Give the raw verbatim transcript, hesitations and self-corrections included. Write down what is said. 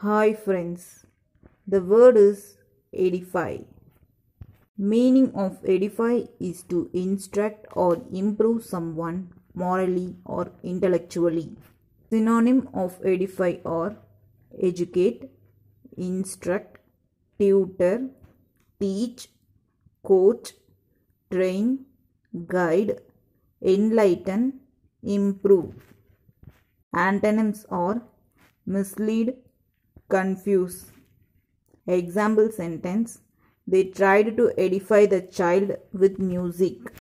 Hi friends, the word is edify. Meaning of edify is to instruct or improve someone morally or intellectually. Synonym of edify are educate, instruct, tutor, teach, coach, train, guide, enlighten, improve. Antonyms are mislead, confuse. Example sentence: they tried to edify the child with music.